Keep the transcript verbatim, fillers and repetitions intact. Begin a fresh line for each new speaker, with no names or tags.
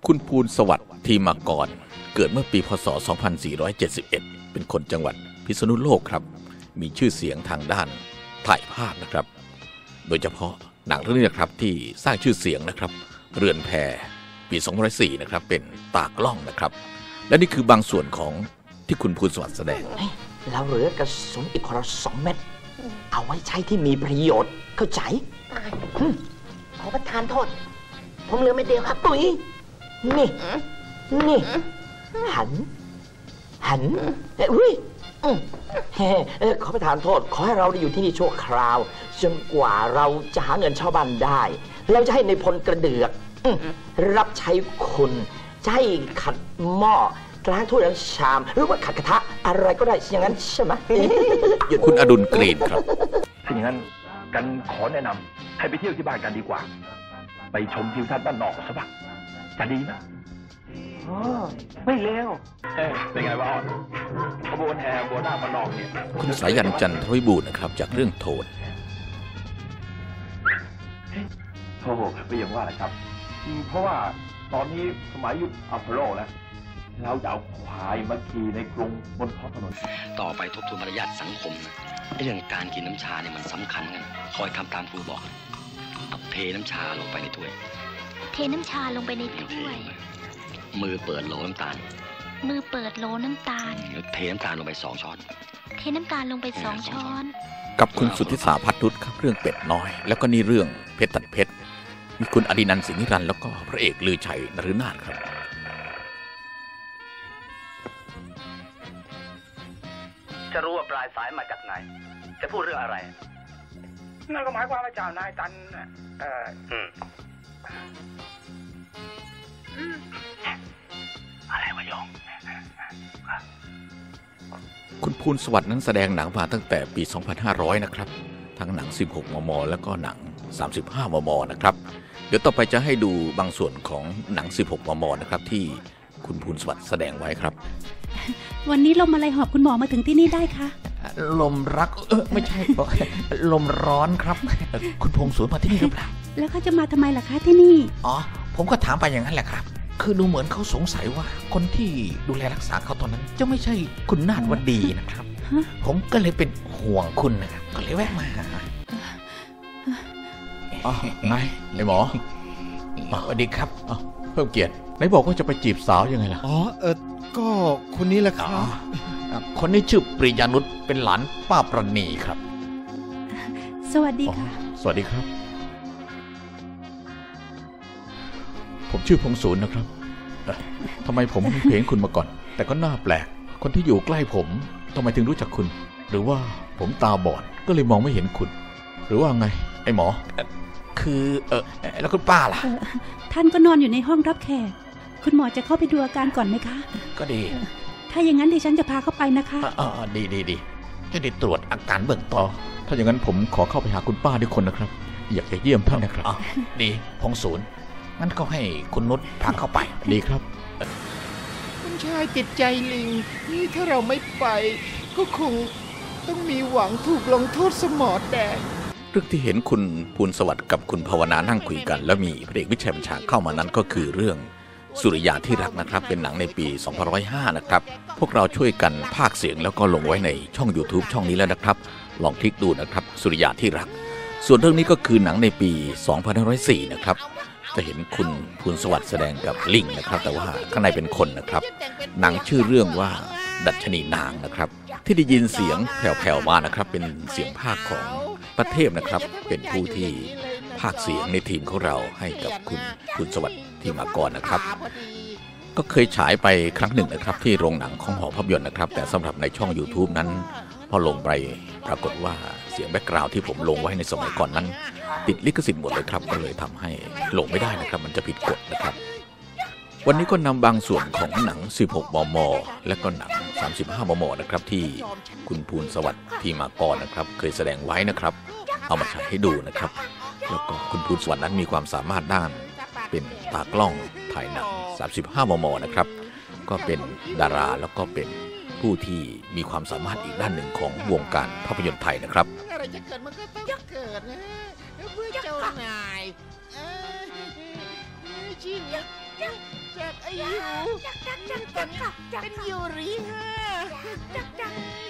คุณภูลสวัสดิ์ทีมากรเกิดเมื่อปีพ.ศ. สองพันสี่ร้อยเจ็ดสิบเอ็ดเป็นคนจังหวัดพิษณุโลกครับมีชื่อเสียงทางด้านถ่ายภาพนะครับโดยเฉพาะหนังเรื่องนี้นะครับที่สร้างชื่อเสียงนะครับเรือนแพปีสองพันสี่นะครับเป็นตากล้องนะครับและนี่คือบางส่วนของที่คุณภูลสวัสดิ์แสดง
เราเหลือกระสุนอีกคนละสองเม็ดเอาไว้ใช้ที่มีประโยชน์เข้าใจ
ขอประทานโทษผมเหลือไม่เดียวครับ
ตุ๋ยนี่นี่หันหันอุ้ยขอประทานโทษขอให้เราได้อยู่ที่นี่ชั่วคราวจนกว่าเราจะหาเงินเช่าบ้านได้เราจะให้ในพลกระเดือกรับใช้คุณจะให้ขัดหม้อล้างถ้วยล้างชามหรือว่าขัดกระทะอะไรก็ได้อย่างนั้นใช่ไหม
คุณอดุลกรีนครับ
ถ้าอย่างนั้นกันขอแนะนำให้ไปเที่ยวที่บ้านกันดีกว่าไปชมทิวทัศน์บ้านนอกสักบ้างจะดีไหม
อ๋อไม่เลว
เป็นไงวะขบวนแห่บัวหน้าบ้านนอกเนี่ย
คุณสายันจันทวิบูลย์นะครับจากเรื่องโทน
โอ้โหไม่ยังว่าอะไรครับเพราะว่าตอนนี้สมัยยุคอัพโลแล้วเราจะเอาควายมาขี่ในกรงบนท้องถนน
ต่อไปทบทวนมารยาทสังคมนะเรื่องการกินน้ำชาเนี่ยมันสำคัญกันคอยทำตามครูบอกเทน้ำชาลงไปในถ้วย
เทน้ำชาลงไปในถ้วย
มือเปิดโหลน้ำตาล
มือเปิดโหลน้ำตาล
เทน้ำตาลลงไปสองช้อน
เทน้ำตาลลงไปสองช้อน
กับคุณสุทธิสาภัทรุษครับเรื่องเป็ดน้อยแล้วก็นี่เรื่องเพชรตัดเพชรมีคุณอดินันท์สิงห์นิรันดร์แล้วก็พระเอกลือชัยนฤนาถครับ
จะรู้ว่าปลายสายมาจากไหนจะพูดเรื่องอะไร
นั่นก็หมายความว่าเจ้านายตันเอ่อ
อะไรวะโยง
คุณภูลสวัสดิ์นั้นแสดงหนังมาตั้งแต่ปีสองพันห้าร้อยนะครับทั้งหนังสิบหกมมแล้วก็หนังสามสิบห้ามมนะครับเดี๋ยวต่อไปจะให้ดูบางส่วนของหนังสิบหกมมนะครับที่คุณภูลสวัสดิ์แสดงไว้ครับ
วันนี้ลมอะไรหอบคุณหมอมาถึงที่นี่ได้คะ
ลมรักเออไม่ใช่ลมร้อนครับคุณพงษ์สวนมาที่นี่หรือเปล่า
แล้วเขาจะมาทำไมล่ะคะที่นี่
อ๋อผมก็ถามไปอย่างนั้นแหละครับคือดูเหมือนเขาสงสัยว่าคนที่ดูแลรักษาเขาตอนนั้นจะไม่ใช่คุณนาฏวดีนะครับผมก็เลยเป็นห่วงคุณนะครับก็เลยแวะมาหา
อ๋อไงไอ้หมอสวัสดีครับเพิ่มเกียรติไหนบอกว่าจะไปจีบสาวยังไงล่ะ
อ๋อเออก็คนนี้แหละครับ
คนนี้ชื่อปริยานุชเป็นหลานป้าประณีครับ
สวัสดีค่ะ
สวัสดีครับผมชื่อพงษ์ศูนย์นะครับทำไมผมไม่เห็นคุณมาก่อนแต่ก็น่าแปลกคนที่อยู่ใกล้ผมทำไมถึงรู้จักคุณหรือว่าผมตาบอดก็เลยมองไม่เห็นคุณหรือว่าไงไอ้หมอ
คือเออแล้วคุณป้าล่ะ
ท่านก็นอนอยู่ในห้องรับแขกคุณหมอจะเข้าไปดูอาการก่อนไหมคะ
ก็ดี
ถ้าอย่างนั้นดิฉันจะพาเข้าไปนะคะ
อ๋อดีดีดีจะได้ตรวจอาการเบื้องต้น
ถ้าอย่างนั้นผมขอเข้าไปหาคุณป้าด้วยคนนะครับอยากจะเยี่ยมท่านนะครับ
อ๋อดีพงษ์ศูนย์งั้นก็ให้คุณนุชพาเข้าไป
ดีครับ
คุณชายติดใจลิงนี่ถ้าเราไม่ไปก็คงต้องมีหวังถูกลงโทษสมอแดง
เรื่องที่เห็นคุณภูลสวัสดิ์กับคุณภาวนานั่งคุยกันแล้วมีพระเอกวิชัยบัญชาเข้ามานั้นก็คือเรื่องสุริยาที่รักนะครับเป็นหนังในปีสองพันหนึ่งร้อยห้านะครับพวกเราช่วยกันพากย์เสียงแล้วก็ลงไว้ในช่อง YouTube ช่องนี้แล้วนะครับลองคลิกดูนะครับสุริยาที่รักส่วนเรื่องนี้ก็คือหนังในปีสองพันห้าร้อยสี่นะครับจะเห็นคุณภูลสวัสดิ์แสดงกับลิงนะครับแต่ว่าข้างในเป็นคนนะครับหนังชื่อเรื่องว่าดัชนีนางนะครับที่ได้ยินเสียงแผ่วๆมานะครับเป็นเสียงภาคของประเทพนะครับเป็นผู้ที่ภาคเสียงในทีมของเราให้กับคุณภูลสวัสดิ์ที่มาก่อนนะครับก็เคยฉายไปครั้งหนึ่งนะครับที่โรงหนังของหอภาพยนตร์นะครับแต่สำหรับในช่อง YouTube นั้นพอลงไปปรากฏว่าเสียงแบ็กกราวด์ที่ผมลงไว้ในสมัยก่อนนั้นติดลิขสิทธิ์หมดเลยครับก็เลยทำให้ลงไม่ได้นะครับมันจะผิดกฎนะครับวันนี้ก็นำบางส่วนของหนังสิบหกมมและก็หนังสามสิบห้ามมนะครับที่คุณภูลสวัสดิ์ที่มาก่อนนะครับเคยแสดงไว้นะครับเอามาฉายให้ดูนะครับแล้วก็คุณภูลสวัสดิ์นั้นมีความสามารถด้านเป็นตากล้องถ่ายหนังสามสิบห้ามมนะครับก็เป็นดาราแล้วก็เป็นผู้ที่มีความสามารถอีกด้านหนึ่งของวงการภาพยนตร์ไทยนะครับ
อะไรจะเกิดมันก็ต้องเกิดนะเพื่อเจ้านายจริงอยู่ตอนนี้เป็นยูริฮะ